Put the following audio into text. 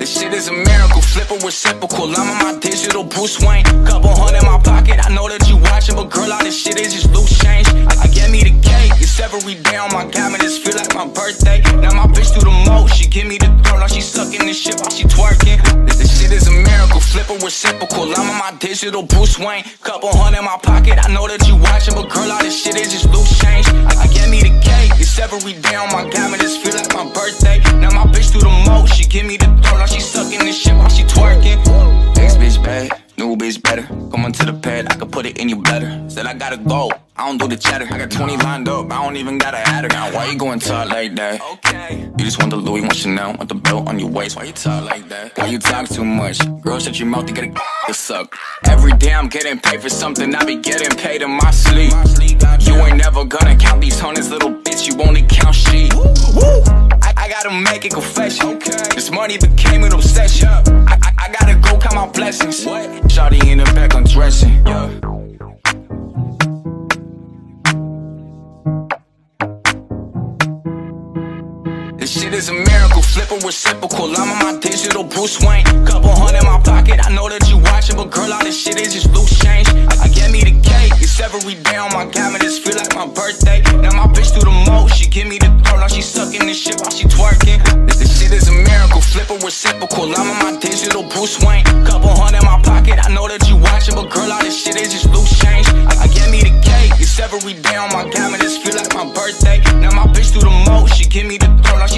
This shit is a miracle, flipper reciprocal. I'm on my digital Bruce Wayne. Couple hundred in my pocket, I know that you watching, but girl, all this shit is just loose change. I get me the cake, it's every day on my cabinets, feel like my birthday. Now my bitch do the most, she give me the throat, now she sucking this shit while she twerking. This shit is a miracle, flipper reciprocal. I'm on my digital Bruce Wayne. Couple hundred in my pocket, I know that you watching, but girl, all this shit is just loose change. I get me the cake, it's every day on my cabinets, feel like my birthday. Now my bitch do the most, she give me the throat, now she sucking this shit while she twerking. Ex bitch bad, new bitch better. Come on to the pad, I could put it in you better. Said I gotta go, I don't do the chatter. I got 20 lined up, I don't even gotta add her. Now why you going talk like that? Okay. You just want the Louis, want Chanel, want the belt on your waist. Why you talk like that? Why you talk too much? Girl, shut your mouth to get a suck. Every day I'm getting paid for something, I be getting paid in my sleep. You ain't never gonna count these hundreds, little bitch, you only count sheep. I gotta make a confession. This money became an obsession. I gotta go count my blessings. Shawty in the back undressing. This shit is a miracle, flipper reciprocal. I'm on my digital Bruce Wayne. Couple hundred in my pocket, I know that you watching, but girl, all this shit is just loose change. I get me the cake, it's every day on my cabinets, feel like my birthday. Now my bitch do the most, she give me the throat, now she sucking this shit while she twerking. This shit is a miracle, flipper reciprocal. I'm on my digital Bruce Wayne. Couple hundred in my pocket, I know that you watching, but girl, all this shit is just loose change. I get me the cake, it's every day on my cabinets, feel like my birthday. Now my bitch do the most, she give me the throat, now